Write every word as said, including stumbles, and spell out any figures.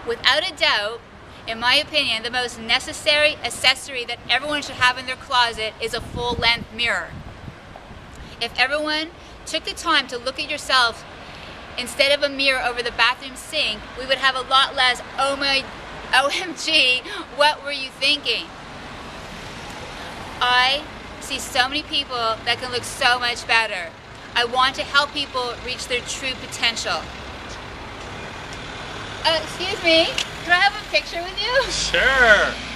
Without a doubt, in my opinion, the most necessary accessory that everyone should have in their closet is a full-length mirror. If everyone took the time to look at yourself instead of a mirror over the bathroom sink, we would have a lot less oh my O M G, what were you thinking? I see so many people that can look so much better. I want to help people reach their true potential. Uh, excuse me, can I have a picture with you? Sure.